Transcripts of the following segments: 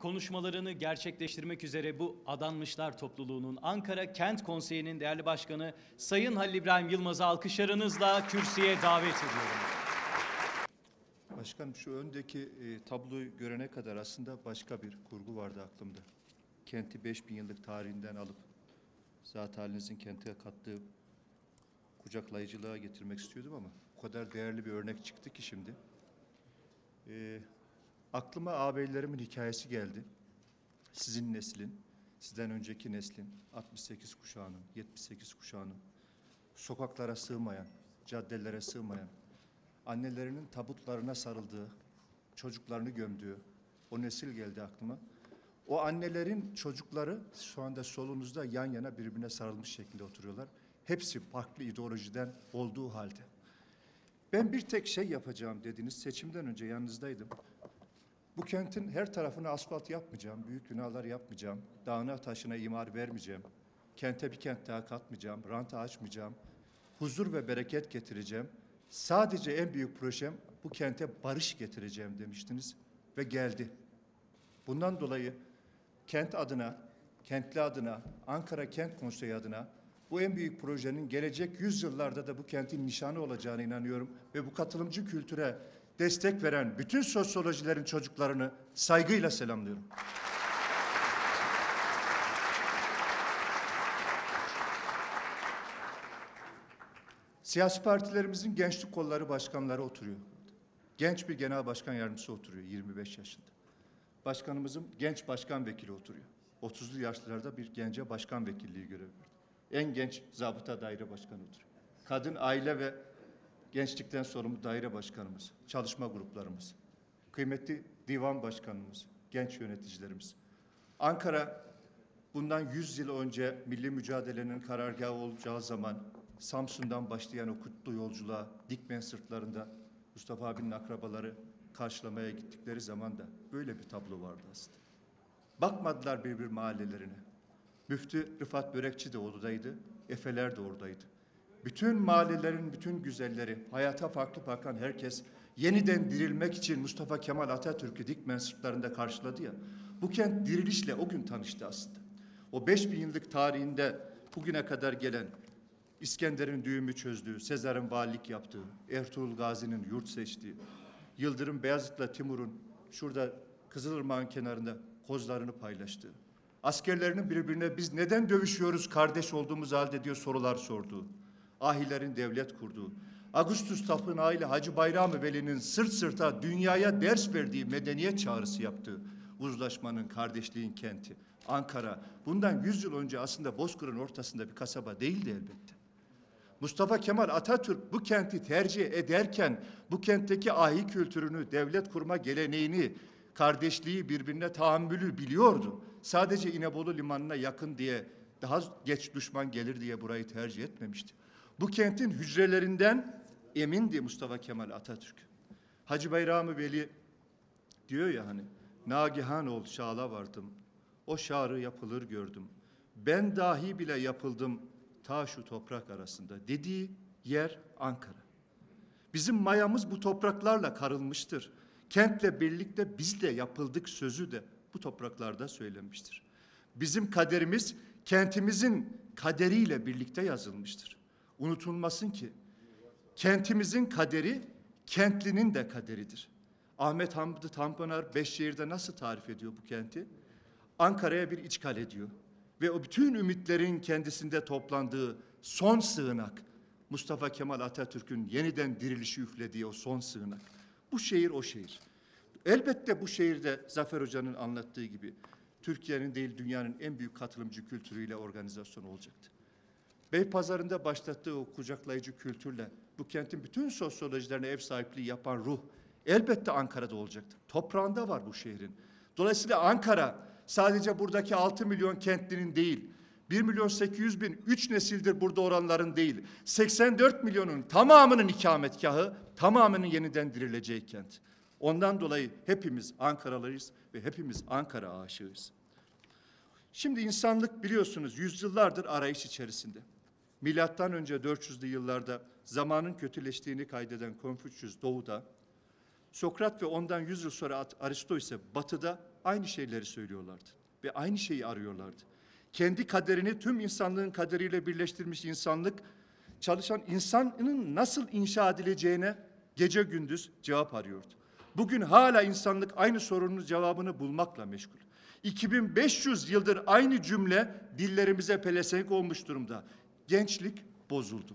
konuşmalarını gerçekleştirmek üzere bu adanmışlar topluluğunun Ankara Kent Konseyi'nin değerli başkanı Sayın Halil İbrahim Yılmaz'ı alkışlarınızla kürsüye davet ediyorum. Başkanım, şu öndeki tabloyu görene kadar aslında başka bir kurgu vardı aklımda. Kenti 5000 yıllık tarihinden alıp zat halinizin kente kattığı kucaklayıcılığa getirmek istiyordum ama o kadar değerli bir örnek çıktı ki şimdi. Aklıma ağabeylerimin hikayesi geldi. Sizin neslin, sizden önceki neslin, 68 kuşağının, 78 kuşağının, sokaklara sığmayan, caddelere sığmayan, annelerinin tabutlarına sarıldığı, çocuklarını gömdüğü o nesil geldi aklıma. O annelerin çocukları şu anda solunuzda yan yana birbirine sarılmış şekilde oturuyorlar. Hepsi farklı ideolojiden olduğu halde. Ben bir tek şey yapacağım dediniz, seçimden önce yanınızdaydım. Bu kentin her tarafına asfalt yapmayacağım, büyük binalar yapmayacağım, dağına taşına imar vermeyeceğim, kente bir kent daha katmayacağım, ranta açmayacağım, huzur ve bereket getireceğim. Sadece en büyük projem bu kente barış getireceğim demiştiniz ve geldi. Bundan dolayı kent adına, kentli adına, Ankara Kent Konseyi adına bu en büyük projenin gelecek yüzyıllarda da bu kentin nişanı olacağına inanıyorum ve bu katılımcı kültüre destek veren bütün sosyolojilerin çocuklarını saygıyla selamlıyorum. Siyasi partilerimizin gençlik kolları başkanları oturuyor. Genç bir genel başkan yardımcısı oturuyor 25 yaşında. Başkanımızın genç başkan vekili oturuyor. 30'lu yaşlarda bir gence başkan vekilliği görevi verdi. En genç zabıta daire başkanı oturuyor. Kadın, aile ve gençlikten sorumlu daire başkanımız, çalışma gruplarımız, kıymetli divan başkanımız, genç yöneticilerimiz. Ankara bundan 100 yıl önce milli mücadelenin karargahı olacağı zaman Samsun'dan başlayan o kutlu yolculuğa Dikmen sırtlarında Mustafa abinin akrabaları karşılamaya gittikleri zaman da böyle bir tablo vardı aslında. Bakmadılar birbir mahallelerine. Müftü Rıfat Börekçi de oradaydı, Efeler de oradaydı. Bütün mahallelerin bütün güzelleri, hayata farklı bakan herkes yeniden dirilmek için Mustafa Kemal Atatürk'ü Dikmen sırtlarında karşıladı ya. Bu kent dirilişle o gün tanıştı aslında. O 5000 yıllık tarihinde bugüne kadar gelen İskender'in düğümü çözdüğü, Sezar'ın valilik yaptığı, Ertuğrul Gazi'nin yurt seçtiği, Yıldırım Beyazıt'la Timur'un şurada Kızılırmak'ın kenarında kozlarını paylaştığı, askerlerinin birbirine biz neden dövüşüyoruz kardeş olduğumuz halde diyor sorular sorduğu, ahilerin devlet kurduğu, Ağustos Tapınağı ile Hacı Bayram Veli'nin sırt sırta dünyaya ders verdiği medeniyet çağrısı yaptığı, uzlaşmanın, kardeşliğin kenti, Ankara, bundan 100 yıl önce aslında Bozkır'ın ortasında bir kasaba değildi elbette. Mustafa Kemal Atatürk bu kenti tercih ederken bu kentteki ahi kültürünü, devlet kurma geleneğini, kardeşliği, birbirine tahammülü biliyordu. Sadece İnebolu limanına yakın diye, daha geç düşman gelir diye burayı tercih etmemişti. Bu kentin hücrelerinden emindi Mustafa Kemal Atatürk. Hacı Bayram Veli diyor ya hani, nagihan ol şağla vardım, o şağrı yapılır gördüm. Ben dahi bile yapıldım ta şu toprak arasında dediği yer Ankara. Bizim mayamız bu topraklarla karılmıştır. Kentle birlikte biz de yapıldık sözü de bu topraklarda söylenmiştir. Bizim kaderimiz kentimizin kaderiyle birlikte yazılmıştır. Unutulmasın ki kentimizin kaderi kentlinin de kaderidir. Ahmet Hamdi Tanpınar Beşşehir'de nasıl tarif ediyor bu kenti? Ankara'ya bir iç kale diyor. Ve o bütün ümitlerin kendisinde toplandığı son sığınak, Mustafa Kemal Atatürk'ün yeniden dirilişi üflediği o son sığınak. Bu şehir o şehir. Elbette bu şehirde Zafer Hoca'nın anlattığı gibi Türkiye'nin değil dünyanın en büyük katılımcı kültürüyle organizasyon olacaktı. Beypazarı'nda başlattığı o kucaklayıcı kültürle bu kentin bütün sosyolojilerine ev sahipliği yapan ruh elbette Ankara'da olacaktı. Toprağında var bu şehrin. Dolayısıyla Ankara sadece buradaki 6 milyon kentlinin değil, 1.800.000, 3 nesildir burada olanların değil, 84 milyonun tamamının ikametgahı, tamamının yeniden dirileceği kent. Ondan dolayı hepimiz Ankaralıyız ve hepimiz Ankara aşığıyız. Şimdi insanlık biliyorsunuz yüzyıllardır arayış içerisinde. Milattan önce 400'lü yıllarda zamanın kötüleştiğini kaydeden Konfüçyüs doğuda, Sokrat ve ondan 100 yıl sonra Aristo ise batıda aynı şeyleri söylüyorlardı ve aynı şeyi arıyorlardı. Kendi kaderini tüm insanlığın kaderiyle birleştirmiş insanlık, çalışan insanın nasıl inşa edileceğine gece gündüz cevap arıyordu. Bugün hala insanlık aynı sorunun cevabını bulmakla meşgul. 2500 yıldır aynı cümle dillerimize pelesenk olmuş durumda. Gençlik bozuldu.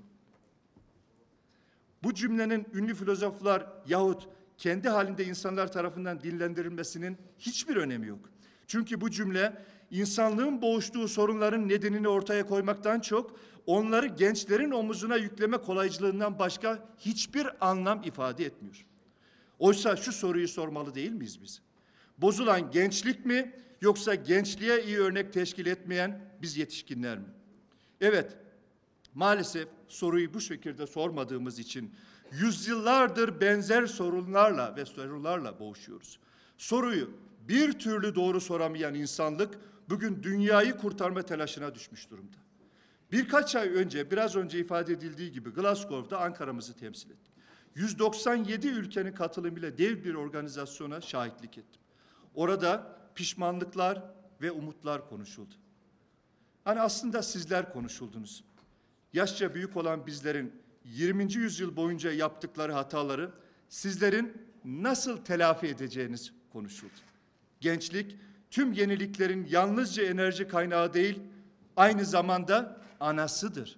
Bu cümlenin ünlü filozoflar yahut kendi halinde insanlar tarafından dillendirilmesinin hiçbir önemi yok. Çünkü bu cümle insanlığın boğuştuğu sorunların nedenini ortaya koymaktan çok onları gençlerin omuzuna yükleme kolaycılığından başka hiçbir anlam ifade etmiyor. Oysa şu soruyu sormalı değil miyiz biz? Bozulan gençlik mi yoksa gençliğe iyi örnek teşkil etmeyen biz yetişkinler mi? Evet, maalesef soruyu bu şekilde sormadığımız için yüzyıllardır benzer sorularla boğuşuyoruz. Soruyu bir türlü doğru soramayan insanlık bugün dünyayı kurtarma telaşına düşmüş durumda. Birkaç ay önce, biraz önce ifade edildiği gibi Glasgow'da Ankara'mızı temsil ettik. 197 ülkenin katılımıyla dev bir organizasyona şahitlik ettim. Orada pişmanlıklar ve umutlar konuşuldu. Hani aslında sizler konuşuldunuz. Yaşça büyük olan bizlerin 20. yüzyıl boyunca yaptıkları hataları sizlerin nasıl telafi edeceğiniz konuşuldu. Gençlik tüm yeniliklerin yalnızca enerji kaynağı değil, aynı zamanda anasıdır.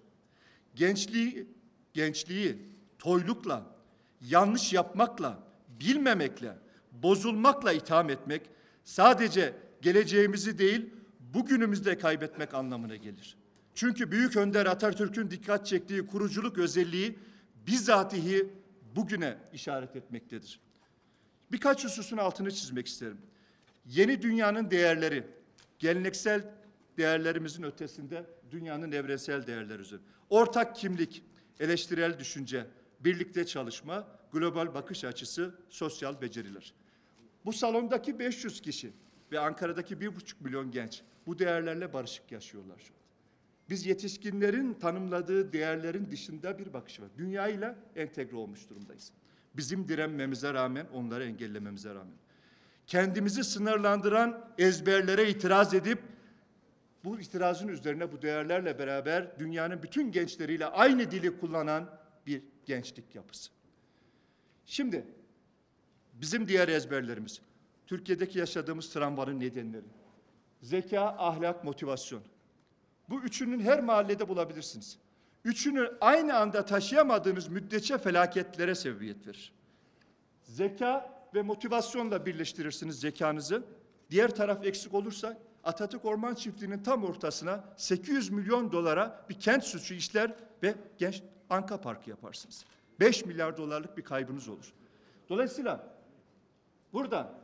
Gençliği toylukla, yanlış yapmakla, bilmemekle, bozulmakla itham etmek sadece geleceğimizi değil, bugünümüzde kaybetmek anlamına gelir. Çünkü Büyük Önder Atatürk'ün dikkat çektiği kuruculuk özelliği bizatihi bugüne işaret etmektedir. Birkaç hususun altını çizmek isterim. Yeni dünyanın değerleri, geleneksel değerlerimizin ötesinde dünyanın evrensel değerleri üzerine. Ortak kimlik, eleştirel düşünce, birlikte çalışma, global bakış açısı, sosyal beceriler. Bu salondaki 500 kişi ve Ankara'daki 1,5 milyon genç bu değerlerle barışık yaşıyorlar şu an. Biz yetişkinlerin tanımladığı değerlerin dışında bir bakış var. Dünyayla entegre olmuş durumdayız. Bizim direnmemize rağmen, onları engellememize rağmen. Kendimizi sınırlandıran ezberlere itiraz edip, bu itirazın üzerine bu değerlerle beraber dünyanın bütün gençleriyle aynı dili kullanan bir gençlik yapısı. Şimdi bizim diğer ezberlerimiz, Türkiye'deki yaşadığımız travmanın nedenleri, zeka, ahlak, motivasyon. Bu üçünün her mahallede bulabilirsiniz. Üçünü aynı anda taşıyamadığınız müddetçe felaketlere sebebiyet verir. Zeka ve motivasyonla birleştirirsiniz zekanızı. Diğer taraf eksik olursa Atatürk Orman Çiftliği'nin tam ortasına 800 milyon dolara bir kent suçu işler ve genç Anka Parkı yaparsınız. 5 milyar dolarlık bir kaybınız olur. Dolayısıyla burada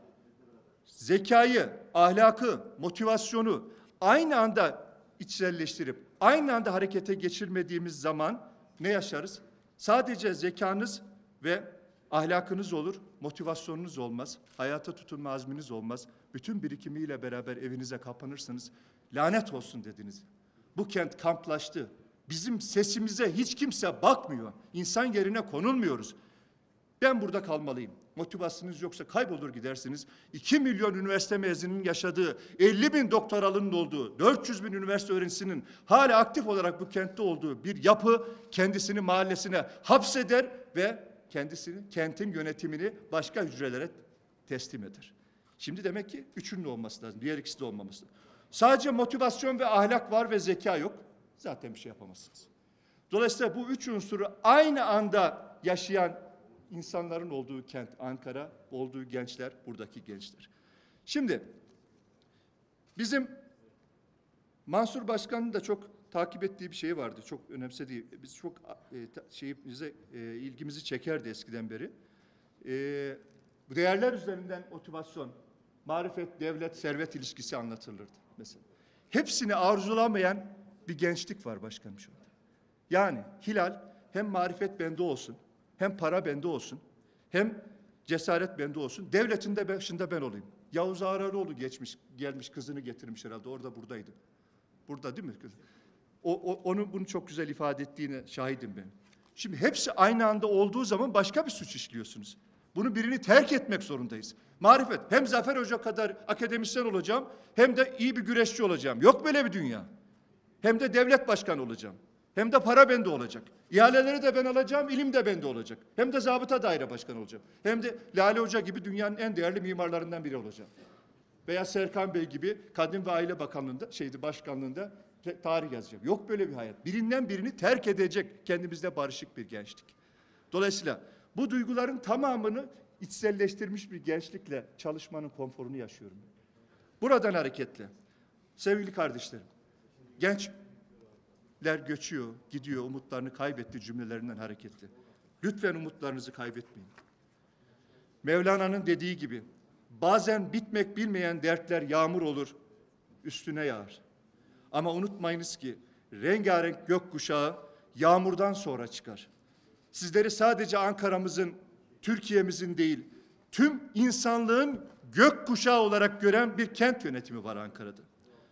zekayı, ahlakı, motivasyonu aynı anda içselleştirip aynı anda harekete geçirmediğimiz zaman ne yaşarız? Sadece zekanız ve ahlakınız olur, motivasyonunuz olmaz, hayata tutunma azminiz olmaz. Bütün birikimiyle beraber evinize kapanırsınız. Lanet olsun dediniz. Bu kent kamplaştı. Bizim sesimize hiç kimse bakmıyor. İnsan yerine konulmuyoruz. Ben burada kalmalıyım. Motivasyonunuz yoksa kaybolur gidersiniz. 2 milyon üniversite mezununun yaşadığı, 50 bin doktoralının olduğu, 400 bin üniversite öğrencisinin hala aktif olarak bu kentte olduğu bir yapı kendisini mahallesine hapseder ve kendisini, kentin yönetimini başka hücrelere teslim eder. Şimdi demek ki üçünün olması lazım. Diğer ikisi de olmaması lazım. Sadece motivasyon ve ahlak var ve zeka yok. Zaten bir şey yapamazsınız. Dolayısıyla bu üç unsuru aynı anda yaşayan insanların olduğu kent Ankara, olduğu gençler, buradaki gençler. Şimdi bizim Mansur Başkan'ın da çok takip ettiği bir şey vardı. Çok önemsediği, biz çok ilgimizi çekerdi eskiden beri. Bu değerler üzerinden motivasyon, marifet, devlet, servet ilişkisi anlatılırdı mesela. Hepsini arzulamayan bir gençlik var başkanım şu anda. Yani Hilal hem marifet bende olsun, hem para bende olsun, hem cesaret bende olsun. Devletin de başında ben olayım. Yavuz Ağraroğlu gelmiş kızını getirmiş herhalde. Orada buradaydı. Burada değil mi kız? Onun bunu çok güzel ifade ettiğine şahidim ben. Şimdi hepsi aynı anda olduğu zaman başka bir suç işliyorsunuz. Bunu birini terk etmek zorundayız. Marifet. Hem Zafer Hoca kadar akademisyen olacağım, hem de iyi bir güreşçi olacağım. Yok böyle bir dünya. Hem de devlet başkanı olacağım. Hem de para bende olacak. İhaleleri de ben alacağım, ilim de bende olacak. Hem de zabıta daire başkanı olacağım. Hem de Lale Hoca gibi dünyanın en değerli mimarlarından biri olacağım. Veya Serkan Bey gibi Kadın ve Aile Bakanlığı'nda, başkanlığında tarih yazacağım. Yok böyle bir hayat. Birinden birini terk edecek kendimizde barışık bir gençlik. Dolayısıyla bu duyguların tamamını içselleştirmiş bir gençlikle çalışmanın konforunu yaşıyorum. Buradan hareketle sevgili kardeşlerim, gençler göçüyor, gidiyor, umutlarını kaybetti cümlelerinden hareketle. Lütfen umutlarınızı kaybetmeyin. Mevlana'nın dediği gibi bazen bitmek bilmeyen dertler yağmur olur, üstüne yağar. Ama unutmayınız ki rengarenk gökkuşağı yağmurdan sonra çıkar. Sizleri sadece Ankara'mızın, Türkiye'mizin değil, tüm insanlığın gökkuşağı olarak gören bir kent yönetimi var Ankara'da.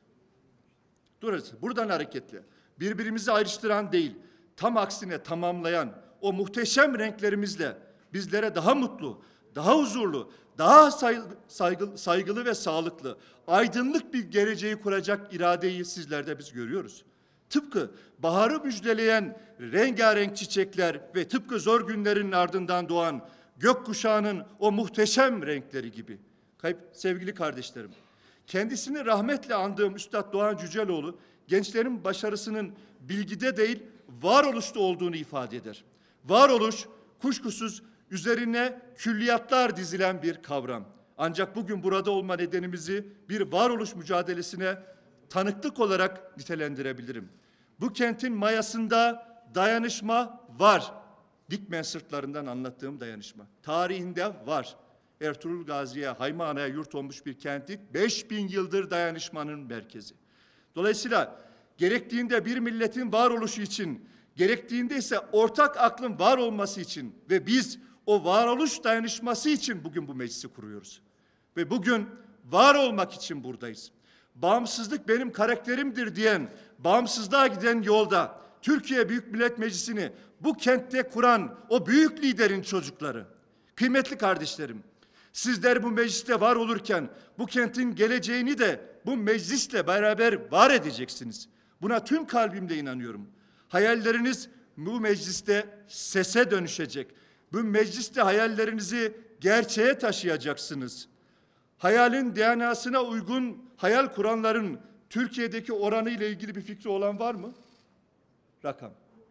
Buradan hareketle birbirimizi ayrıştıran değil, tam aksine tamamlayan o muhteşem renklerimizle bizlere daha mutlu, daha huzurlu, daha saygılı ve sağlıklı, aydınlık bir geleceği kuracak iradeyi sizlerde biz görüyoruz. Tıpkı baharı müjdeleyen rengarenk çiçekler ve tıpkı zor günlerin ardından doğan gökkuşağının o muhteşem renkleri gibi. Sevgili kardeşlerim, kendisini rahmetle andığım Üstad Doğan Cüceloğlu, gençlerin başarısının bilgide değil, varoluşta olduğunu ifade eder. Varoluş, kuşkusuz üzerine külliyatlar dizilen bir kavram. Ancak bugün burada olma nedenimizi bir varoluş mücadelesine tanıklık olarak nitelendirebilirim. Bu kentin mayasında dayanışma var. Dikmen sırtlarından anlattığım dayanışma. Tarihinde var. Ertuğrul Gazi'ye, Haymana'ya yurt olmuş bir kentlik, 5000 yıldır dayanışmanın merkezi. Dolayısıyla gerektiğinde bir milletin varoluşu için, gerektiğinde ise ortak aklın var olması için ve biz o varoluş dayanışması için bugün bu meclisi kuruyoruz. Ve bugün var olmak için buradayız. Bağımsızlık benim karakterimdir diyen, bağımsızlığa giden yolda Türkiye Büyük Millet Meclisi'ni bu kentte kuran o büyük liderin çocukları. Kıymetli kardeşlerim, sizler bu mecliste var olurken bu kentin geleceğini de bu meclisle beraber var edeceksiniz. Buna tüm kalbimle inanıyorum. Hayalleriniz bu mecliste sese dönüşecek. Bu mecliste hayallerinizi gerçeğe taşıyacaksınız. Hayalin DNA'sına uygun hayal kuranların Türkiye'deki oranı ile ilgili bir fikri olan var mı? Rakam.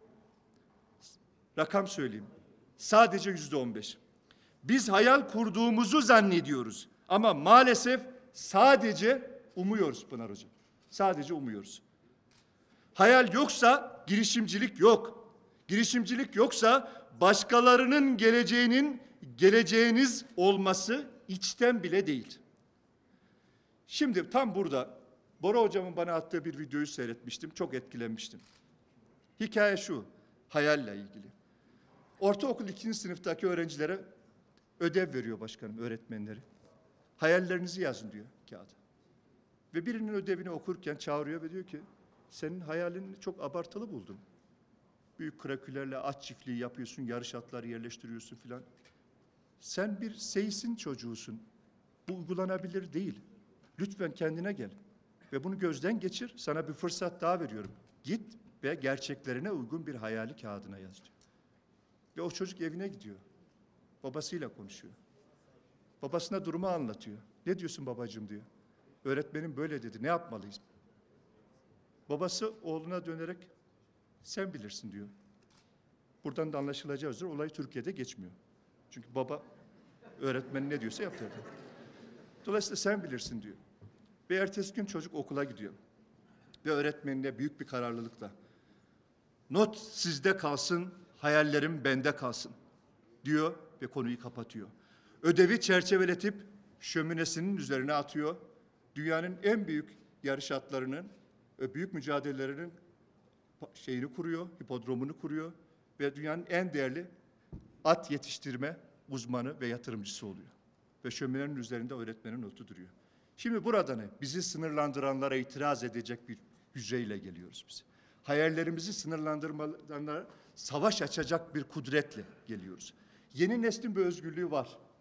Rakam söyleyeyim. Sadece %15. Biz hayal kurduğumuzu zannediyoruz. Ama maalesef sadece umuyoruz Pınar Hocam. Sadece umuyoruz. Hayal yoksa girişimcilik yok. Girişimcilik yoksa başkalarının geleceğinin geleceğiniz olması içten bile değil. Şimdi tam burada Bora Hocam'ın bana attığı bir videoyu seyretmiştim. Çok etkilenmiştim. Hikaye şu, hayalle ilgili. Ortaokul 2. sınıftaki öğrencilere ödev veriyor başkanım, öğretmenleri. Hayallerinizi yazın diyor kağıda. Ve birinin ödevini okurken çağırıyor ve diyor ki, senin hayalini çok abartılı buldum. Büyük krakülerle at çiftliği yapıyorsun, yarış atları yerleştiriyorsun filan. Sen bir seisin çocuğusun. Bu uygulanabilir değil. Lütfen kendine gel. Ve bunu gözden geçir. Sana bir fırsat daha veriyorum. Git ve gerçeklerine uygun bir hayali kağıdına yaz diyor. Ve o çocuk evine gidiyor. Babasıyla konuşuyor. Babasına durumu anlatıyor. Ne diyorsun babacığım diyor. Öğretmenim böyle dedi. Ne yapmalıyız? Babası oğluna dönerek sen bilirsin diyor. Buradan da anlaşılacağı üzere olay Türkiye'de geçmiyor. Çünkü baba öğretmen ne diyorsa yaptırdı. Dolayısıyla sen bilirsin diyor. Ve ertesi gün çocuk okula gidiyor. Ve öğretmenine büyük bir kararlılıkla not sizde kalsın, hayallerim bende kalsın diyor ve konuyu kapatıyor. Ödevi çerçeveletip şöminesinin üzerine atıyor. Dünyanın en büyük yarış atlarının, büyük mücadelelerinin şeyini kuruyor, hipodromunu kuruyor ve dünyanın en değerli at yetiştirme uzmanı ve yatırımcısı oluyor. Ve şöminenin üzerinde öğretmenin notu duruyor. Şimdi burada ne? Bizi sınırlandıranlara itiraz edecek bir hücreyle geliyoruz biz. Hayallerimizi sınırlandırmalarına savaş açacak bir kudretle geliyoruz. Yeni neslin bir özgürlüğü var.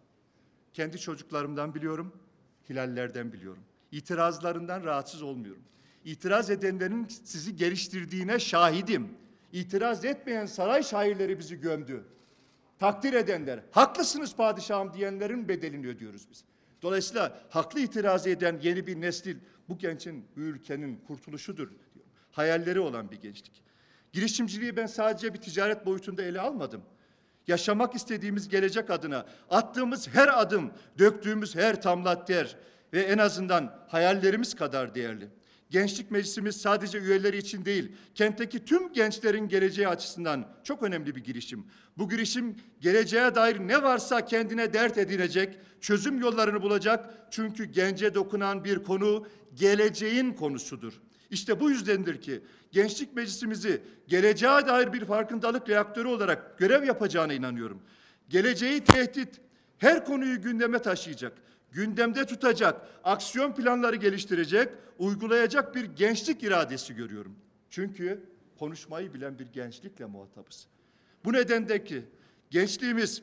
Kendi çocuklarımdan biliyorum, hilallerden biliyorum. İtirazlarından rahatsız olmuyorum. İtiraz edenlerin sizi geliştirdiğine şahidim. İtiraz etmeyen saray şairleri bizi gömdü. Takdir edenler, haklısınız padişahım diyenlerin bedelini ödüyoruz biz. Dolayısıyla haklı itiraz eden yeni bir nesil bu gençin, bu ülkenin kurtuluşudur diyorum. Hayalleri olan bir gençlik. Girişimciliği ben sadece bir ticaret boyutunda ele almadım. Yaşamak istediğimiz gelecek adına attığımız her adım, döktüğümüz her tamlat ter ve en azından hayallerimiz kadar değerli. Gençlik Meclisimiz sadece üyeleri için değil, kentteki tüm gençlerin geleceği açısından çok önemli bir girişim. Bu girişim geleceğe dair ne varsa kendine dert edinecek, çözüm yollarını bulacak. Çünkü gence dokunan bir konu geleceğin konusudur. İşte bu yüzdendir ki Gençlik Meclisimizi geleceğe dair bir farkındalık reaktörü olarak görev yapacağına inanıyorum. Geleceği tehdit her konuyu gündeme taşıyacak, gündemde tutacak, aksiyon planları geliştirecek, uygulayacak bir gençlik iradesi görüyorum. Çünkü konuşmayı bilen bir gençlikle muhatabız. Bu nedendeki gençliğimiz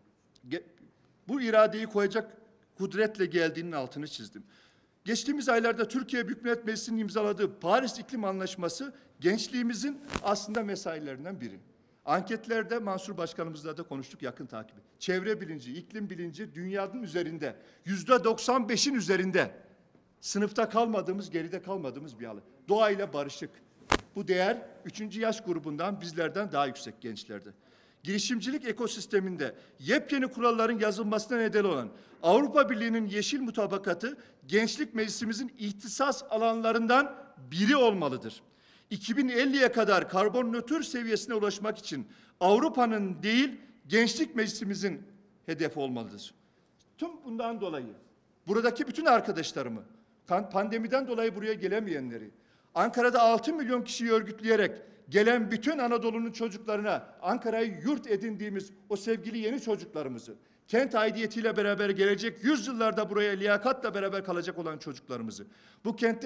bu iradeyi koyacak kudretle geldiğinin altını çizdim. Geçtiğimiz aylarda Türkiye Büyük Millet Meclisi'nin imzaladığı Paris İklim Anlaşması gençliğimizin aslında mesailerinden biri. Anketlerde Mansur Başkanımızla da konuştuk, yakın takibi. Çevre bilinci, iklim bilinci dünyanın üzerinde, %95'in üzerinde. Sınıfta kalmadığımız, geride kalmadığımız bir alan. Doğayla barışık. Bu değer 3. yaş grubundan bizlerden daha yüksek gençlerde. Girişimcilik ekosisteminde yepyeni kuralların yazılmasına neden olan Avrupa Birliği'nin yeşil mutabakatı Gençlik Meclisimizin ihtisas alanlarından biri olmalıdır. 2050'ye kadar karbon nötr seviyesine ulaşmak için Avrupa'nın değil, Gençlik Meclisimizin hedefi olmalıdır. Tüm bundan dolayı buradaki bütün arkadaşlarımı, pandemiden dolayı buraya gelemeyenleri, Ankara'da 6 milyon kişiyi örgütleyerek gelen bütün Anadolu'nun çocuklarına Ankara'yı yurt edindiğimiz o sevgili yeni çocuklarımızı, kent aidiyetiyle beraber gelecek yüzyıllarda buraya liyakatla beraber kalacak olan çocuklarımızı, bu kentte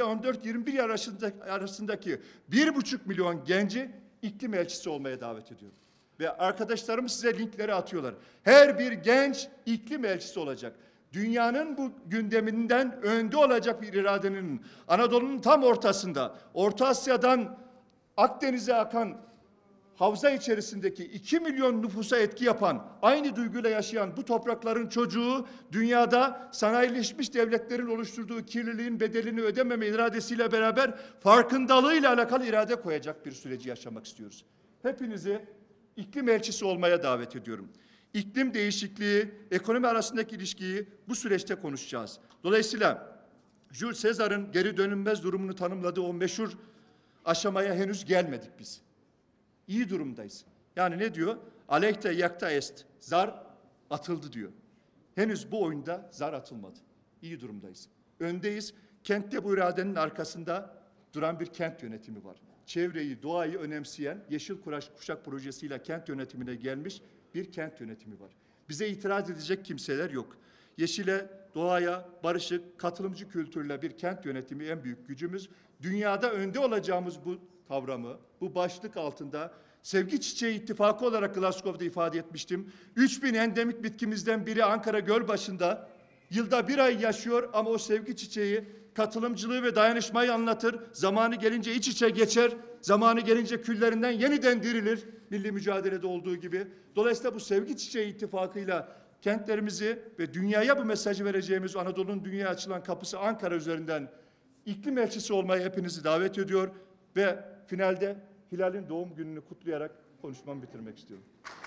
14-21 arasındaki 1,5 milyon genci iklim elçisi olmaya davet ediyorum. Ve arkadaşlarım size linkleri atıyorlar. Her bir genç iklim elçisi olacak. Dünyanın bu gündeminden önde olacak bir iradenin Anadolu'nun tam ortasında, Orta Asya'dan Akdeniz'e akan havza içerisindeki 2 milyon nüfusa etki yapan, aynı duyguyla yaşayan bu toprakların çocuğu dünyada sanayileşmiş devletlerin oluşturduğu kirliliğin bedelini ödememe iradesiyle beraber farkındalığıyla alakalı irade koyacak bir süreci yaşamak istiyoruz. Hepinizi iklim elçisi olmaya davet ediyorum. İklim değişikliği, ekonomi arasındaki ilişkiyi bu süreçte konuşacağız. Dolayısıyla Jules Caesar'ın geri dönülmez durumunu tanımladığı o meşhur aşamaya henüz gelmedik biz. İyi durumdayız. Yani ne diyor? Aleyhte yakta est. Zar atıldı diyor. Henüz bu oyunda zar atılmadı. İyi durumdayız. Öndeyiz. Kentte bu iradenin arkasında duran bir kent yönetimi var. Çevreyi, doğayı önemseyen Yeşil Kuşak projesiyle kent yönetimine gelmiş bir kent yönetimi var. Bize itiraz edecek kimseler yok. Yeşile, doğaya, barışık, katılımcı kültürle bir kent yönetimi en büyük gücümüz. Dünyada önde olacağımız bu kavramı, bu başlık altında Sevgi Çiçeği İttifakı olarak Glasgow'da ifade etmiştim. 3000 endemik bitkimizden biri Ankara Gölbaşı'nda yılda bir ay yaşıyor ama o sevgi çiçeği katılımcılığı ve dayanışmayı anlatır. Zamanı gelince iç içe geçer. Zamanı gelince küllerinden yeniden dirilir. Milli mücadelede olduğu gibi. Dolayısıyla bu Sevgi Çiçeği İttifakı'yla kentlerimizi ve dünyaya bu mesajı vereceğimiz Anadolu'nun dünyaya açılan kapısı Ankara üzerinden iklim elçisi olmaya hepinizi davet ediyor ve finalde Hilal'in doğum gününü kutlayarak konuşmamı bitirmek istiyorum.